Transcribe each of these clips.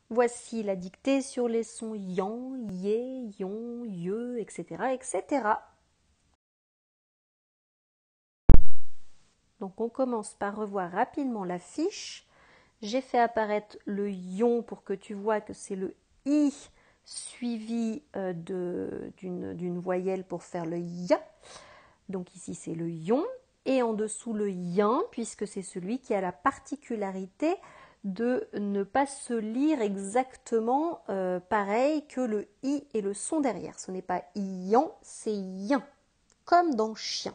Voici la dictée sur les sons yan, yé, yon, ye, etc., etc. Donc on commence par revoir rapidement la fiche. J'ai fait apparaître le yon pour que tu vois que c'est le i suivi d'une voyelle pour faire le ya. Donc ici c'est le yon. Et en dessous le yin, puisque c'est celui qui a la particularité de ne pas se lire exactement pareil que le i et le son derrière. Ce n'est pas yan, c'est yin, comme dans chien.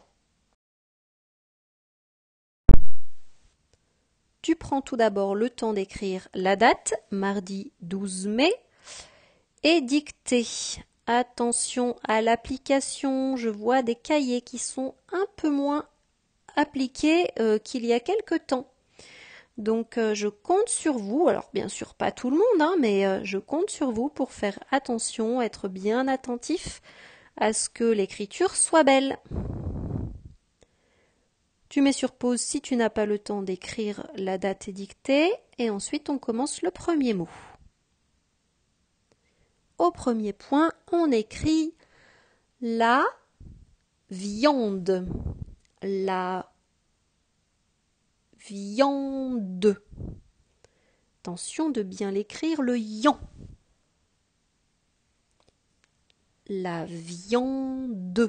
Tu prends tout d'abord le temps d'écrire la date, mardi 12 mai, et dicter. Attention à l'application, je vois des cahiers qui sont un peu moins appliqués qu'il y a quelque temps. Donc je compte sur vous, alors bien sûr pas tout le monde, mais je compte sur vous pour faire attention, être bien attentif à ce que l'écriture soit belle. Tu mets sur pause si tu n'as pas le temps d'écrire la date dictée et ensuite on commence le premier mot. Au premier point, on écrit la viande. La viande. Attention de bien l'écrire, le yan. La viande.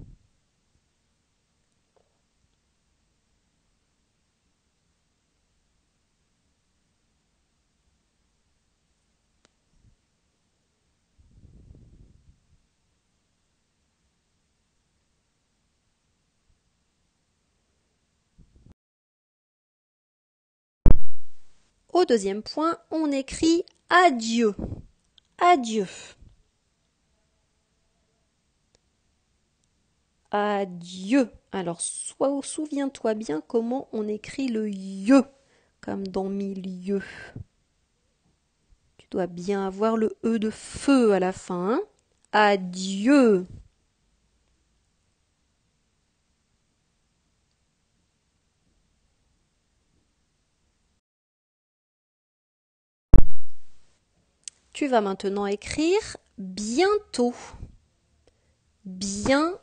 Au deuxième point, on écrit adieu. Adieu. Adieu. Alors, souviens-toi bien comment on écrit le ye, comme dans milieu. Tu dois bien avoir le e de feu à la fin. Adieu. Tu vas maintenant écrire bientôt. Bientôt.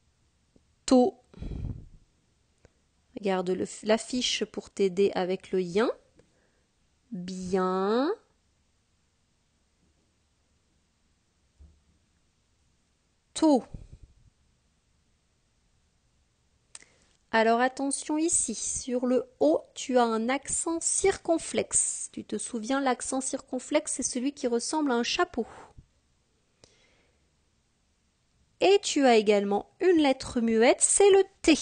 Regarde l'affiche pour t'aider avec le yin. Bien. Tôt. Alors attention ici, sur le O, tu as un accent circonflexe. Tu te souviens, l'accent circonflexe, c'est celui qui ressemble à un chapeau. Et tu as également une lettre muette, c'est le T.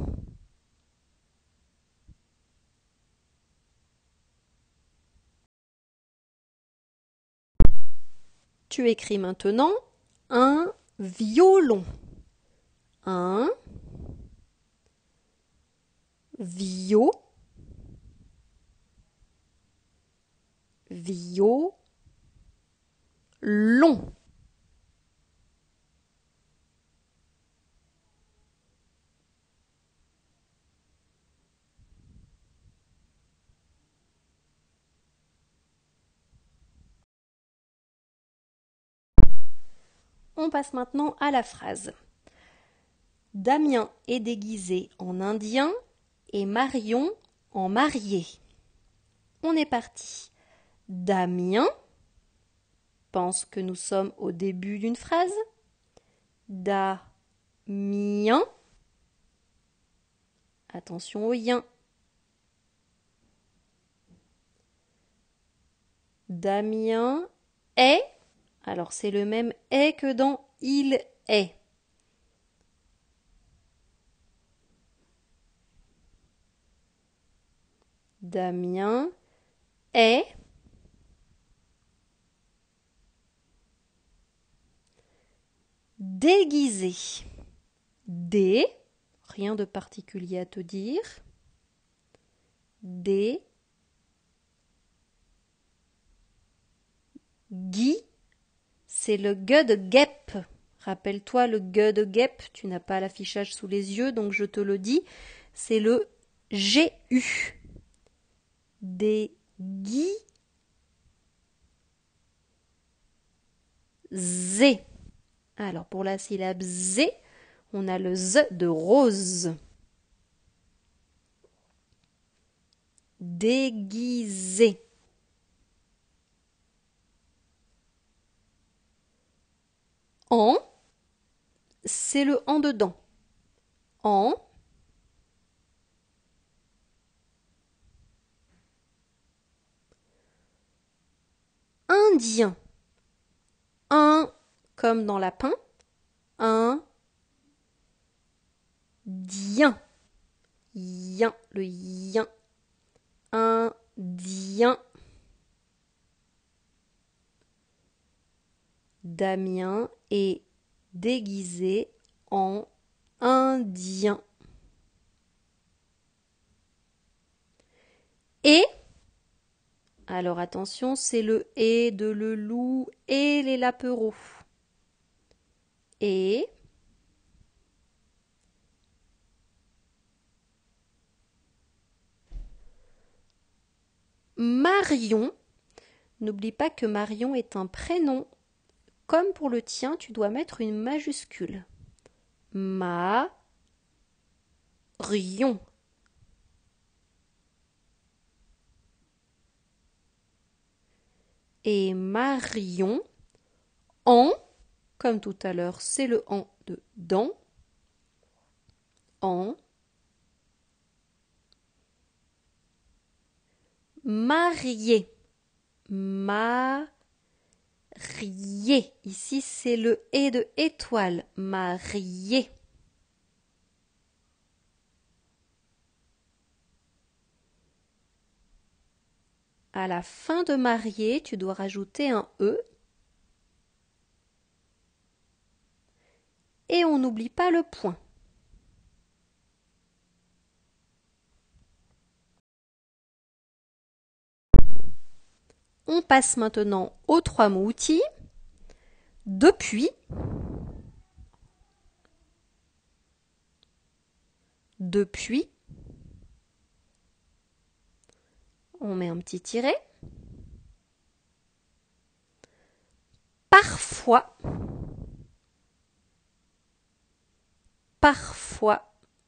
Tu écris maintenant un violon. Un violon. On passe maintenant à la phrase. Damien est déguisé en indien et Marion en mariée. On est parti. Damien pense que nous sommes au début d'une phrase. Damien. Attention au yin. Damien est. Alors c'est le même est que dans il est. Damien est déguisé. Dé, rien de particulier à te dire. Dé, Guy, c'est le gueux de guêpe. Rappelle-toi le gueux de guêpe, tu n'as pas l'affichage sous les yeux, donc je te le dis, c'est le GU. Des Guy. zé. Alors pour la syllabe zé, on a le z de rose. Déguisé. En, c'est le en dedans. En. Indien. Un, comme dans lapin. Un. Dien. Yen, le yen. Indien. Damien est déguisé en indien. Et, alors attention, c'est le et de le loup et les lapereaux. Et, Marion. N'oublie pas que Marion est un prénom. Comme pour le tien, tu dois mettre une majuscule. Marion. Et Marion, en, comme tout à l'heure, c'est le en de dans. En. Marié. Marié. Ici, c'est le et de étoile. Marié. À la fin de marié, tu dois rajouter un e. Et on n'oublie pas le point. On passe maintenant aux trois mots outils. Depuis. Depuis. On met un petit tiret. Parfois. Parfois.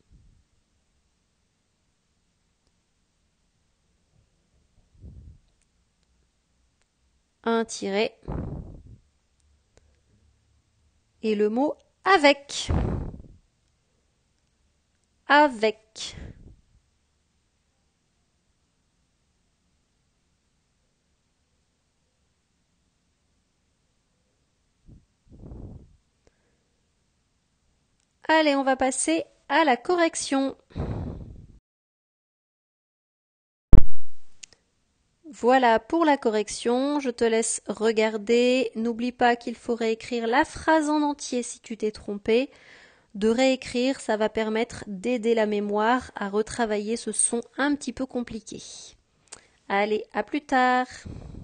Un tiret. Et le mot avec. Avec. Allez, on va passer à la correction. Voilà pour la correction, je te laisse regarder. N'oublie pas qu'il faut réécrire la phrase en entier si tu t'es trompé. De réécrire, ça va permettre d'aider la mémoire à retravailler ce son un petit peu compliqué. Allez, à plus tard!